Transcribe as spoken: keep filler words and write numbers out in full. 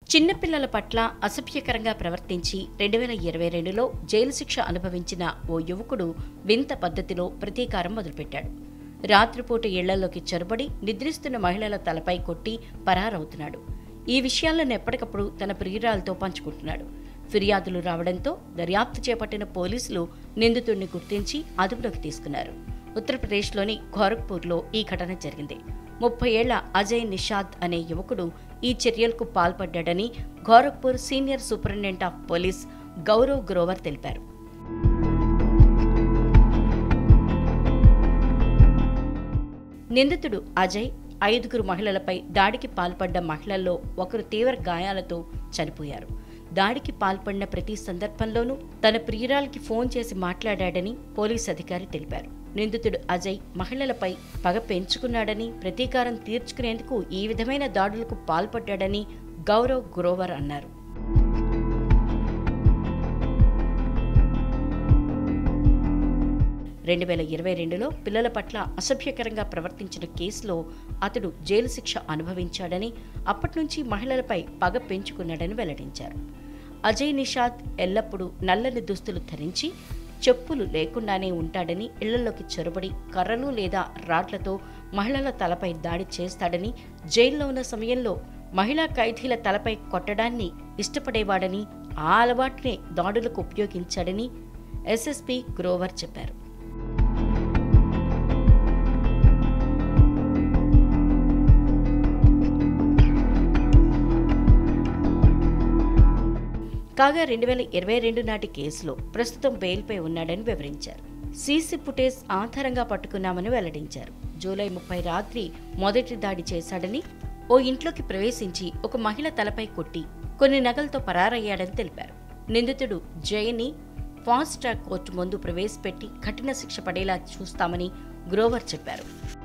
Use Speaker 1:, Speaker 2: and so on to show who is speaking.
Speaker 1: చిన్నపిల్లల పట్ల అసభ్యకరంగా ప్రవర్తించి రెండు వేల ఇరవై రెండులో జైలు శిక్ష అనుభవించిన ఓ యువకుడు వింత పద్ధతిలో ప్రతీకారం మొదలుపెట్టాడు. రాత్రిపూట ఇళ్లలోకి చొరబడి నిద్రిస్తున్న మహిళల తలపై కొట్టి పరారవుతున్నాడు. ఈ విషయాలను ఎప్పటికప్పుడు తన ప్రియురాలతో పంచుకుంటున్నాడు. ఫిర్యాదులు రావడంతో దర్యాప్తు చేపట్టిన పోలీసులు నిందితుడిని గుర్తించి అదుపులోకి తీసుకున్నారు. ఉత్తరప్రదేశ్లోని గోరఖ్పూర్లో ఈ ఘటన జరిగింది. ముప్పై ఏళ్ల అజయ్ నిషాద్ అనే యువకుడు ఈ చర్యలకు పాల్పడ్డాడని Gorakhpur senior superintendent of police Gaurav Grover తెలిపారు. నిందితుడు అజయ్ ఐదుగురు మహిళలపై దాడికి పాల్పడ్డ మహిళల్లో ఒకరు తీవ్ర గాయాలతో చనిపోయారు. దాడికి పాల్పడిన ప్రతి సందర్భంలోనూ తన ప్రియురాలికి ఫోన్ చేసి మాట్లాడాడని పోలీస్ అధికారి తెలిపారు. నిందితుడు అజయ్ మహిళలపై పగ పెంచుకున్నాడని, ప్రతీకారం తీర్చుకునేందుకు ఈ విధమైన దాడులకు పాల్పడ్డాడని గౌరవ్ గ్రోవర్ అన్నారు. రెండు వేల ఇరవై రెండులో పిల్లల పట్ల అసభ్యకరంగా ప్రవర్తించిన కేసులో అతడు జైలు శిక్ష అనుభవించాడని, అప్పట్నుంచి మహిళలపై పగ పెంచుకున్నాడని వెల్లడించారు. అజయ్ నిషాద్ ఎల్లప్పుడూ నల్లని దుస్తులు ధరించి చెప్పులు లేకుండానే ఉంటాడని, ఇళ్లలోకి చొరబడి కర్రలు లేదా రాడ్లతో మహిళల తలపై దాడి చేస్తాడని, జైల్లో ఉన్న సమయంలో మహిళా ఖైదీల తలపై కొట్టడాన్ని ఇష్టపడేవాడని, ఆ అలవాటునే దాడులకు ఉపయోగించాడని ఎస్ఎస్పీ గ్రోవర్ చెప్పారు. కాగా రెండు వేల ఇరవై రెండు నాటి కేసులో ప్రస్తుతం బెయిల్పై ఉన్నాడని వివరించారు. సీసీ ఫుటేజ్ ఆధారంగా పట్టుకున్నామని వెల్లడించారు. జూలై ముప్పై రాత్రి మొదటి దాడి చేశాడని, ఓ ఇంట్లోకి ప్రవేశించి ఒక మహిళ తలపై కొట్టి కొన్ని నగలతో పరారయ్యాడని తెలిపారు. నిందితుడు జయని ఫాస్ట్ ట్రాక్ కోర్టు ముందు ప్రవేశపెట్టి కఠిన శిక్ష పడేలా చూస్తామని గ్రోవర్ చెప్పారు.